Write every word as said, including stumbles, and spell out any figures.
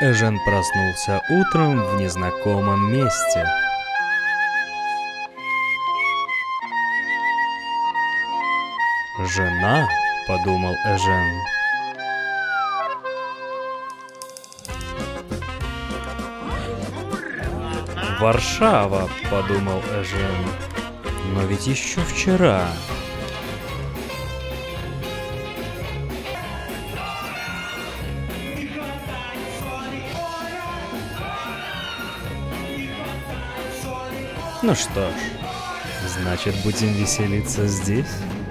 Эжен проснулся утром в незнакомом месте. «Жена», — подумал Эжен. «Варшава», — подумал Эжен. «Но ведь еще вчера...» Ну что ж, значит, будем веселиться здесь?